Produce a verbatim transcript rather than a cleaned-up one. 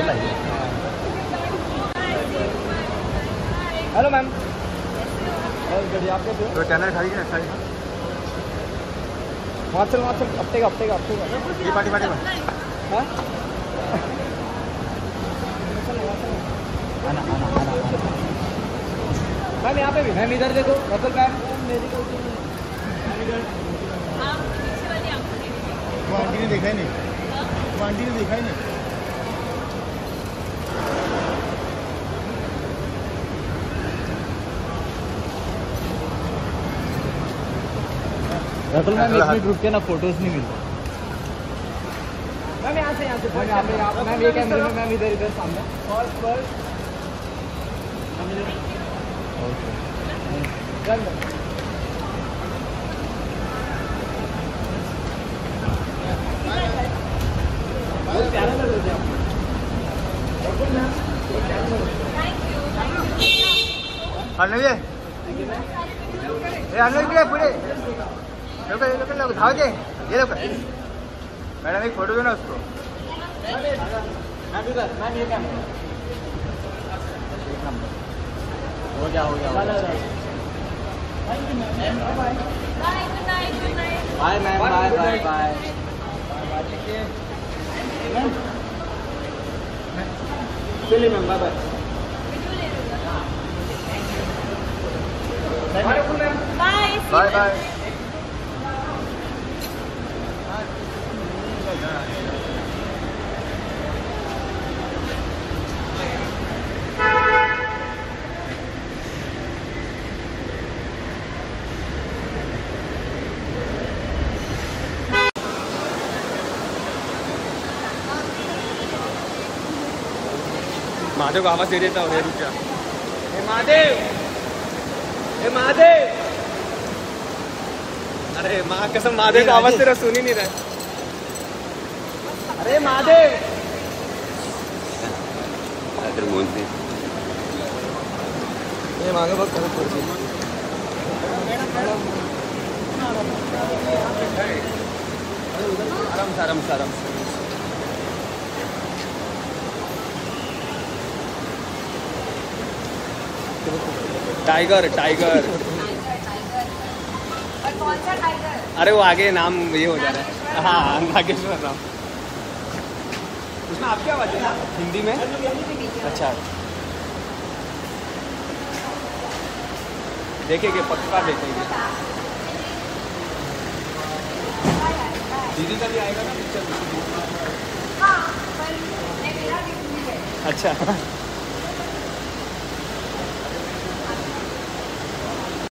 लाइए। Hello ma'am. बढ़िया, आप कैसे हो? तो चैनल खाई ना खाई वहाँ चल वहाँ चल हफ्ते का हफ्ते का हफ्ते का ये पार्टी पार्टी में हाँ आना आना आना मैम यहाँ पे भी मैम इधर देखो मतलब मैम मेरी वो आंटी ने देखा ही नहीं, वो आंटी ने देखा ही नहीं। रतुल मैम एक मिनट रुक के ना फोटोज नहीं मिलता। मैम यहाँ से यहाँ से मैम यहाँ पे यहाँ मैम ये कैमरे में मैम इधर इधर सामने फर्स्ट फर्स्ट ओके डन बहुत प्यारा लग रहा है Ratul ma'am thank you Anvi ये अनवी भी है पूरे लोग लोग लोग धाव दे ये लोग मैडम एक फोटो दो ना उसको। मैम इधर मैम ये कैमरा हो गया हो गया bye ma'am bye bye bye चलिए ma'am bye bye bye bye bye. Mahadev को आवाज दे देता हूँ रुक जा। हे महादेव, हे महादेव, अरे माँ कसम महादेव को आवाज तेरा सुन ही नहीं रहा। अरे महादेव ये मांगे बहुत खराब पड़ गई। आराम से आराम से आराम से टाइगर टाइगर और कौन सा टाइगर? अरे वो आगे नाम ये हो जा रहा है। हाँ नागेश्वर राव। उसमें आपकी आवाज़ है ना हिंदी में? अच्छा देखेंगे पक्का देखेंगे। दीदी का भी आएगा ना पिक्चर? हाँ पर मैं मेरा भी। अच्छा